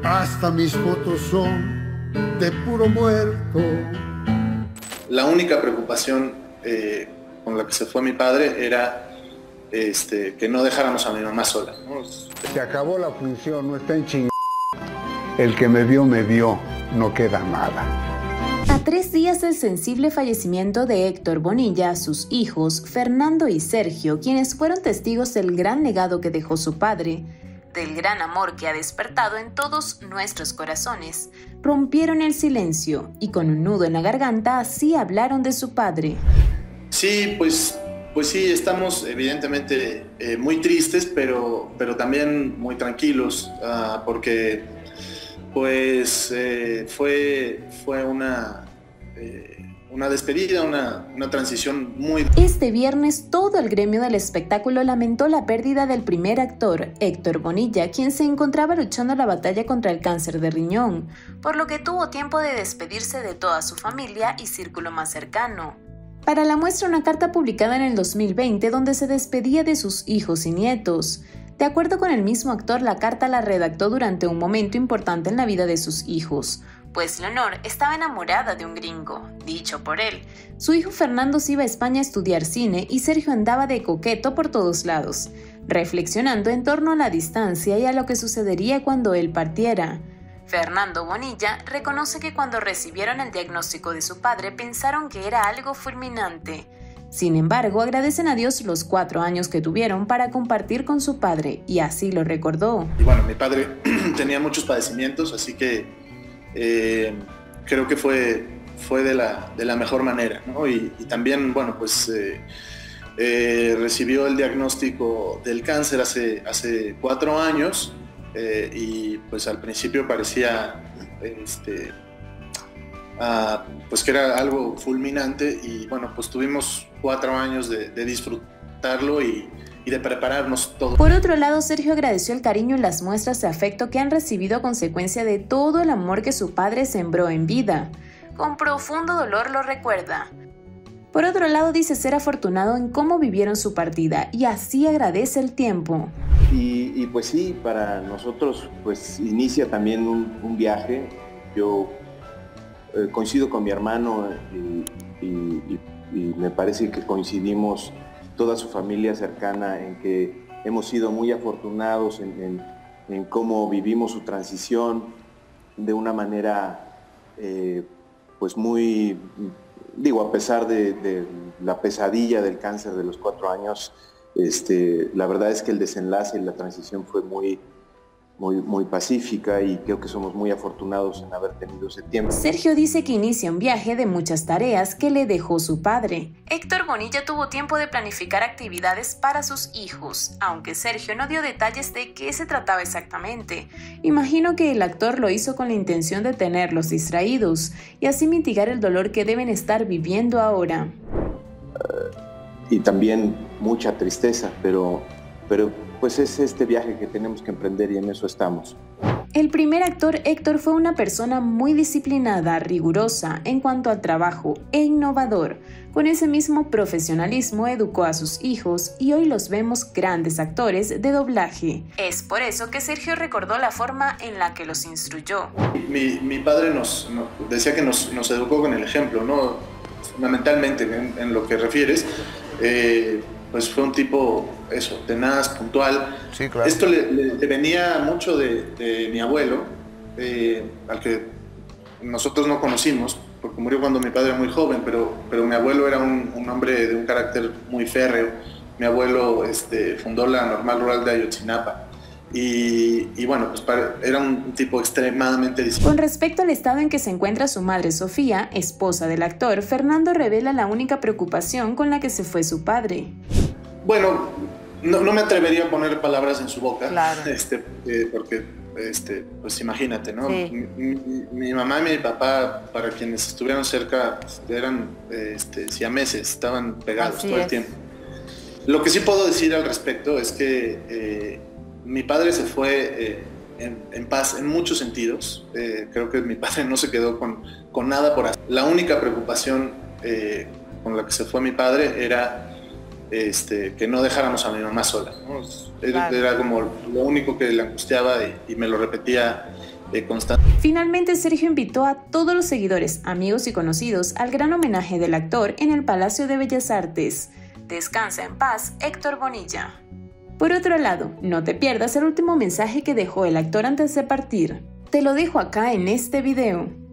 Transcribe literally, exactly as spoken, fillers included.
Hasta mis fotos son de puro muerto. La única preocupación eh, con la que se fue mi padre era este, que no dejáramos a mi mamá sola, ¿no? Se acabó la función, no está en ching... El que me vio, me vio, no queda nada. A tres días del sensible fallecimiento de Héctor Bonilla, sus hijos, Fernando y Sergio, quienes fueron testigos del gran legado que dejó su padre, del gran amor que ha despertado en todos nuestros corazones, rompieron el silencio y con un nudo en la garganta así hablaron de su padre. Sí, pues, pues sí, estamos evidentemente eh, muy tristes, pero, pero también muy tranquilos, uh, porque pues eh, fue, fue una... Eh, Una despedida, una, una transición muy... Este viernes todo el gremio del espectáculo lamentó la pérdida del primer actor, Héctor Bonilla, quien se encontraba luchando la batalla contra el cáncer de riñón, por lo que tuvo tiempo de despedirse de toda su familia y círculo más cercano. Para la muestra una carta publicada en el dos mil veinte donde se despedía de sus hijos y nietos. De acuerdo con el mismo actor, la carta la redactó durante un momento importante en la vida de sus hijos, pues Leonor estaba enamorada de un gringo, dicho por él. Su hijo Fernando se iba a España a estudiar cine y Sergio andaba de coqueto por todos lados, reflexionando en torno a la distancia y a lo que sucedería cuando él partiera. Fernando Bonilla reconoce que cuando recibieron el diagnóstico de su padre pensaron que era algo fulminante. Sin embargo, agradecen a Dios los cuatro años que tuvieron para compartir con su padre, y así lo recordó. Y bueno, mi padre tenía muchos padecimientos, así que Eh, creo que fue, fue de, la, de la mejor manera, ¿no? Y, y también, bueno, pues eh, eh, recibió el diagnóstico del cáncer hace, hace cuatro años eh, y pues al principio parecía este, uh, pues que era algo fulminante y bueno, pues tuvimos cuatro años de, de disfrutarlo y y de prepararnos todo. Por otro lado, Sergio agradeció el cariño y las muestras de afecto que han recibido a consecuencia de todo el amor que su padre sembró en vida. Con profundo dolor lo recuerda. Por otro lado, dice ser afortunado en cómo vivieron su partida y así agradece el tiempo. Y, y pues sí, para nosotros pues inicia también un, un viaje. Yo eh, coincido con mi hermano y, y, y, y me parece que coincidimos toda su familia cercana en que hemos sido muy afortunados en, en, en cómo vivimos su transición de una manera eh, pues muy, digo, a pesar de, de la pesadilla del cáncer de los cuatro años, este, la verdad es que el desenlace y la transición fue muy, muy, muy pacífica y creo que somos muy afortunados en haber tenido ese tiempo. Sergio dice que inicia un viaje de muchas tareas que le dejó su padre. Héctor Bonilla tuvo tiempo de planificar actividades para sus hijos, aunque Sergio no dio detalles de qué se trataba exactamente. Imagino que el actor lo hizo con la intención de tenerlos distraídos y así mitigar el dolor que deben estar viviendo ahora. Uh, y también mucha tristeza, pero, pero pues es este viaje que tenemos que emprender y en eso estamos. El primer actor, Héctor, fue una persona muy disciplinada, rigurosa en cuanto al trabajo e innovador. Con ese mismo profesionalismo educó a sus hijos y hoy los vemos grandes actores de doblaje. Es por eso que Sergio recordó la forma en la que los instruyó. Mi, mi padre nos, nos decía que nos, nos educó con el ejemplo, ¿no? Fundamentalmente en, en lo que refieres. Eh, pues fue un tipo, eso, tenaz, puntual. Sí, claro. Esto le, le, le venía mucho de, de mi abuelo, eh, al que nosotros no conocimos, porque murió cuando mi padre era muy joven, pero, pero mi abuelo era un, un hombre de un carácter muy férreo. Mi abuelo este, fundó la Normal Rural de Ayotzinapa. Y, y bueno, pues para, era un tipo extremadamente disciplinado. Con respecto al estado en que se encuentra su madre Sofía, esposa del actor, Fernando revela la única preocupación con la que se fue su padre. Bueno, no, no me atrevería a poner palabras en su boca, claro. este, eh, porque, este, pues imagínate, ¿no? Sí. Mi, mi, mi mamá y mi papá, para quienes estuvieron cerca, eran este, siameses, estaban pegados Así todo es. el tiempo. Lo que sí puedo decir al respecto es que eh, mi padre se fue eh, en, en paz en muchos sentidos. Eh, creo que mi padre no se quedó con, con nada por hacer. La única preocupación eh, con la que se fue mi padre era este, que no dejáramos a mi mamá sola, ¿no? Era, Claro. era como lo único que le angustiaba y, y me lo repetía eh, constante. Finalmente, Sergio invitó a todos los seguidores, amigos y conocidos al gran homenaje del actor en el Palacio de Bellas Artes. Descansa en paz, Héctor Bonilla. Por otro lado, no te pierdas el último mensaje que dejó el actor antes de partir. Te lo dejo acá en este video.